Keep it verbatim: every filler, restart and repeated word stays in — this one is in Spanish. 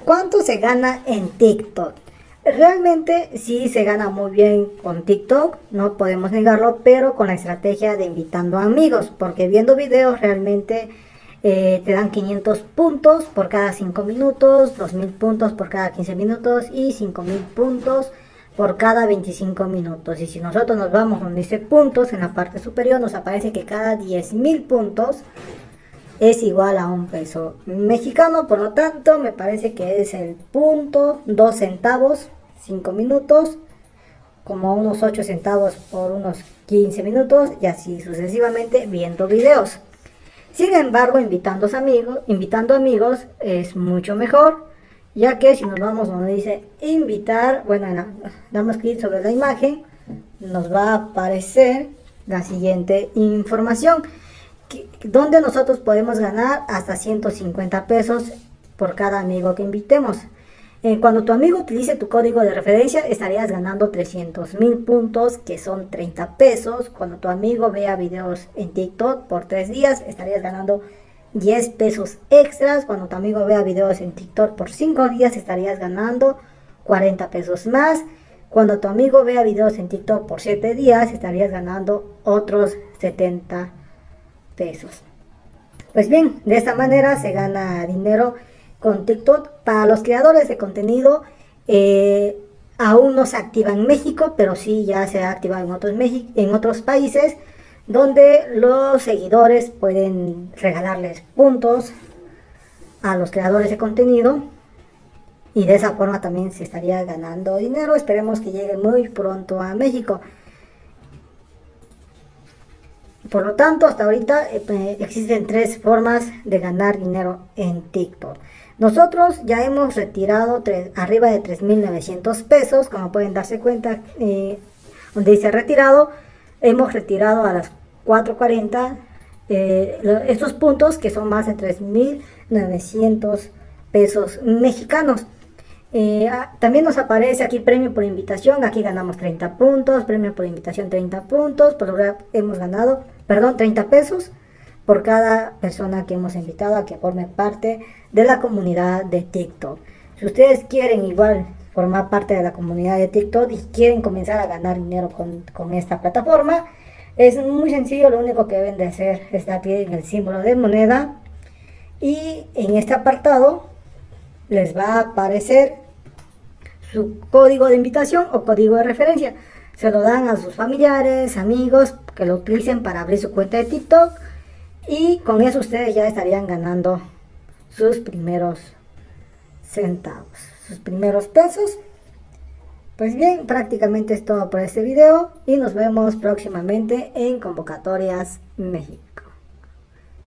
¿Cuánto se gana en TikTok? Realmente sí se gana muy bien con TikTok, no podemos negarlo, pero con la estrategia de invitando amigos, porque viendo videos realmente eh, te dan quinientos puntos por cada cinco minutos, dos mil puntos por cada quince minutos y cinco mil puntos por cada veinticinco minutos. Y si nosotros nos vamos donde dice puntos, en la parte superior nos aparece que cada diez mil puntos es igual a un peso mexicano. Por lo tanto, me parece que es el punto dos centavos, cinco minutos, como unos ocho centavos por unos quince minutos, y así sucesivamente viendo videos. Sin embargo, invitando amigos, invitando amigos es mucho mejor, ya que si nos vamos donde dice invitar, bueno, la, damos clic sobre la imagen, nos va a aparecer la siguiente información, que, donde nosotros podemos ganar hasta ciento cincuenta pesos por cada amigo que invitemos. Eh, cuando tu amigo utilice tu código de referencia, estarías ganando trescientos mil puntos, que son treinta pesos. Cuando tu amigo vea videos en TikTok por tres días, estarías ganando diez pesos extras. Cuando tu amigo vea videos en TikTok por cinco días, estarías ganando cuarenta pesos más. Cuando tu amigo vea videos en TikTok por siete días, estarías ganando otros setenta pesos. Pues bien, de esta manera se gana dinero con TikTok. Para los creadores de contenido, eh, aún no se activa en México, pero sí ya se ha activado en otros, en otros países, donde los seguidores pueden regalarles puntos a los creadores de contenido, y de esa forma también se estaría ganando dinero. Esperemos que llegue muy pronto a México. Por lo tanto, hasta ahorita eh, existen tres formas de ganar dinero en TikTok. Nosotros ya hemos retirado tres, arriba de tres mil novecientos pesos, como pueden darse cuenta, eh, donde dice retirado, hemos retirado a las cuatro cuarenta eh, estos puntos, que son más de tres mil novecientos pesos mexicanos. Eh, también nos aparece aquí premio por invitación. Aquí ganamos treinta puntos, premio por invitación treinta puntos, por lograr hemos ganado, perdón, treinta pesos por cada persona que hemos invitado a que forme parte de la comunidad de TikTok. Si ustedes quieren igual formar parte de la comunidad de TikTok y quieren comenzar a ganar dinero con, con esta plataforma, es muy sencillo. Lo único que deben de hacer es dar clic en el símbolo de moneda, y en este apartado les va a aparecer su código de invitación o código de referencia. Se lo dan a sus familiares, amigos, que lo utilicen para abrir su cuenta de TikTok, y con eso ustedes ya estarían ganando sus primeros centavos, sus primeros pesos. Pues bien, prácticamente es todo por este video, y nos vemos próximamente en Convocatorias México.